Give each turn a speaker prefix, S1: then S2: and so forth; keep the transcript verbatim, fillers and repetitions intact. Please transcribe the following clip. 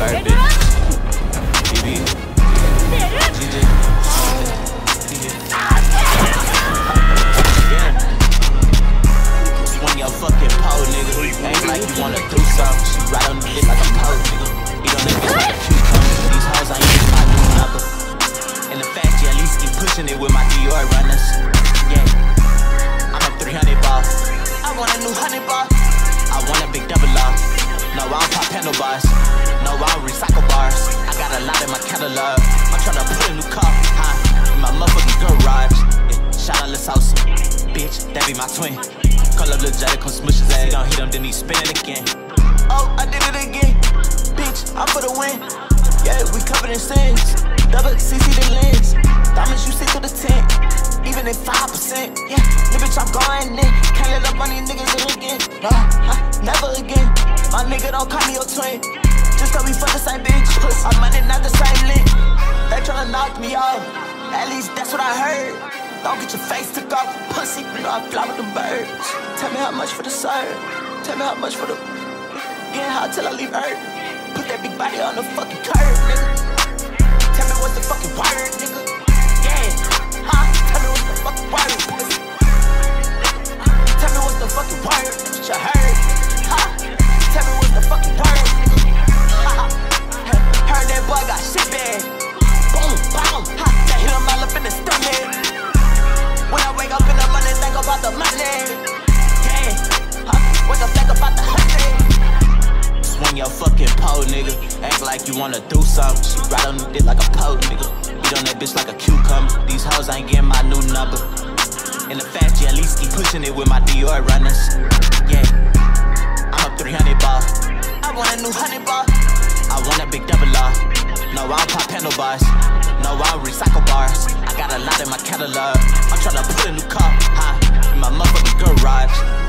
S1: her bitch. G B. G G. Yeah. Swing your fucking pole, nigga. Ain't like you wanna do something. She ride on the dick like a pole, nigga. Eat on that bitch like a cucumber. These hoes ain't using my new number. In the fast, yeah, at least keep pushing it with my Dior runners. Yeah. I'm a three hundred ball. I want a new hundred ball. I want a big double R. No, I don't pop handlebars. No, I don't recycle bars. I got a lot in my catalog. I'm tryna put a new car, huh? In my motherfucking garage. Yeah, shout out Lil House. Bitch, that be my twin. Call up Lil Jada, come smush his ass. He gon' hit him, then he spin it again. Oh, I did it again. Bitch, I'm for the win. Yeah, we covered in sins. Double C C the lens. Diamonds you see through the tent. Even at five percent. Yeah, little bitch, I'm going in. Can't let up on these niggas again. Nah, huh, never again. My nigga don't call me your twin. Just cause we fuck the same bitch. Our money not the same link. They tryna knock me off. At least that's what I heard. Don't get your face took off, pussy. You know I fly with the birds. Tell me how much for the serve. Tell me how much for the. Getting hot till I leave Earth. Put that big body on the fucking curve, nigga. Tell me what's the fucking word, nigga. Yeah, huh? Tell me what's the fucking word, pussy. Tell me what's the fucking word, nigga. You heard, huh? Tell me what's the fucking word, nigga. Heard that boy got shit bad. Boom, boom, ha. That hit him all up in the stomach. When I wake up in the morning, think about the money. Yeah, huh? Wake up, think about the hundred. Swing your fucking pole, nigga. Act like you wanna do something. She ride on the dick like a pole, nigga. Eat on that bitch like a cucumber. These hoes ain't getting my new number. In the fast, yeah, at least keep pushing it with my Dior runners. Yeah, I'm a three hundred ball. I want a new hundred ball. I want a big double R. No, I don't pop handlebars. No, I don't recycle bars. I got a lot in my catalog. I'm tryna put a new car, huh? In my motherfucking garage.